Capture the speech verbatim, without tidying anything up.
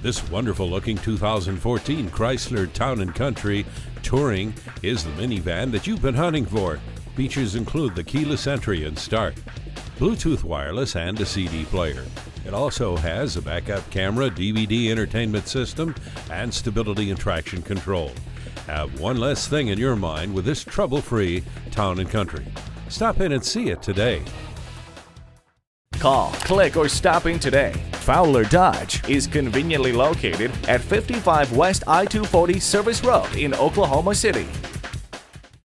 This wonderful-looking two thousand fourteen Chrysler Town Country Touring is the minivan that you've been hunting for. Features include the keyless entry and start, Bluetooth wireless, and a C D player. It also has a backup camera, D V D entertainment system, and stability and traction control. Have one less thing in your mind with this trouble-free Town Country. Stop in and see it today. Call, click, or stop in today. Fowler Dodge is conveniently located at fifty-five West I two forty Service Road in Oklahoma City.